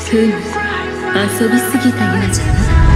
ふむ、遊びすぎたようじゃな。